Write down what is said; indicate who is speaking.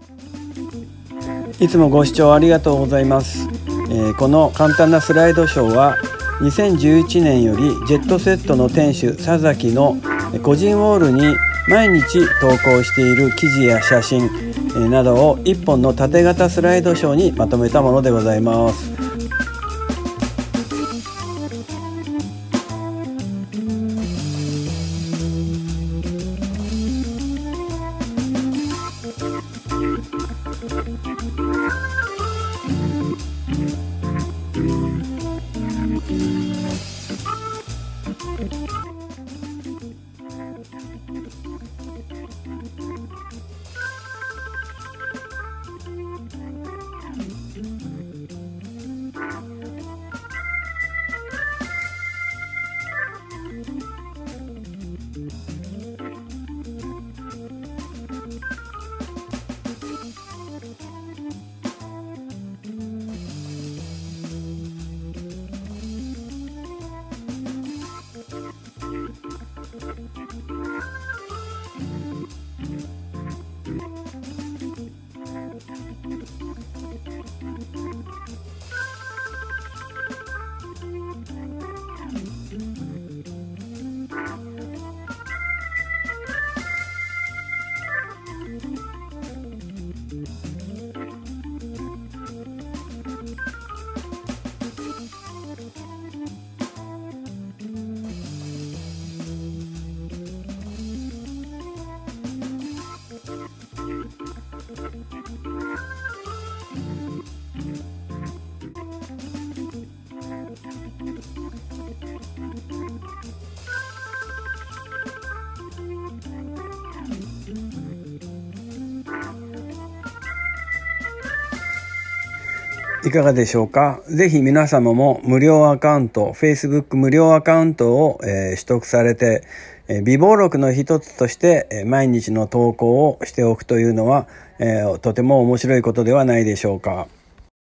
Speaker 1: いつもご視聴ありがとうございます。この簡単なスライドショーは2011年よりジェットセットの店主佐崎の個人ウォールに毎日投稿している記事や写真などを1本の縦型スライドショーにまとめたものでございます。いかがでしょうか。ぜひ皆様も無料アカウント、Facebook 無料アカウントを、取得されて、備忘録の一つとして、毎日の投稿をしておくというのは、とても面白いことではないでしょうか。